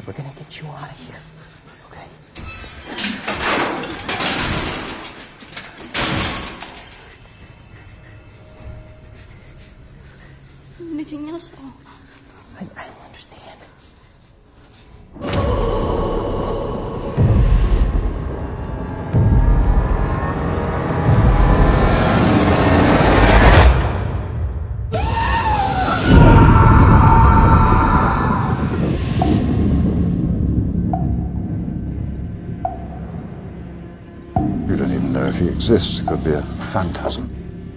We're gonna get you out of here, okay? I understand. You don't even know if he exists. It could be a phantasm.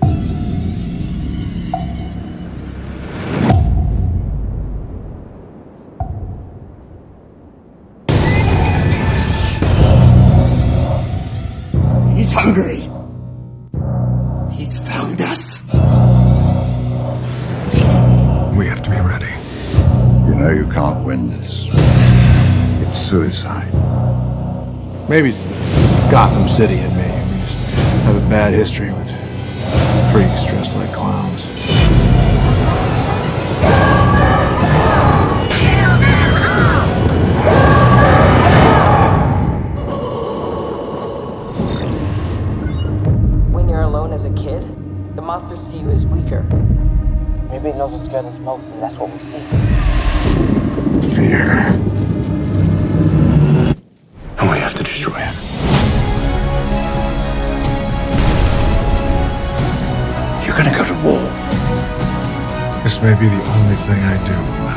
He's hungry. He's found us. We have to be ready. You know you can't win this. It's suicide. Maybe it's the Gotham City in me. We just have a bad history with freaks dressed like clowns. When you're alone as a kid, the monsters see you as weaker. Maybe it knows what scares us most, and that's what we see. Fear. And we have to destroy him. You're gonna go to war. This may be the only thing I do